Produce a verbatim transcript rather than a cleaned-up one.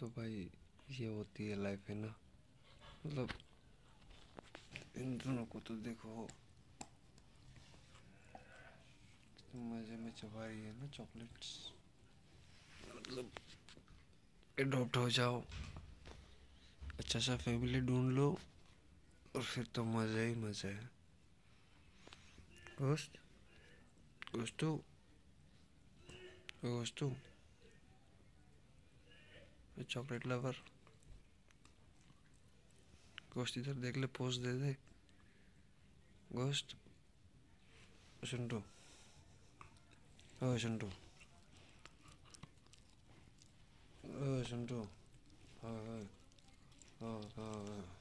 तो भाई ये होती है लाइफ, है ना। मतलब इन दोनों को तो देखो, तो मजे में चबा रही है ना चॉकलेट्स। मतलब एडॉप्ट हो जाओ, अच्छा सा फैमिली ढूंढ लो, और फिर तो मज़ा ही मज़ा है। गोश्त गोश्तू गोश्तू चॉकलेट लवर, गोश्त इधर देख ले, पोज दे दे। गोश्त, सुंटू, ओ सुंटू, ओ सुंटू, हाँ हाँ हाँ हाँ।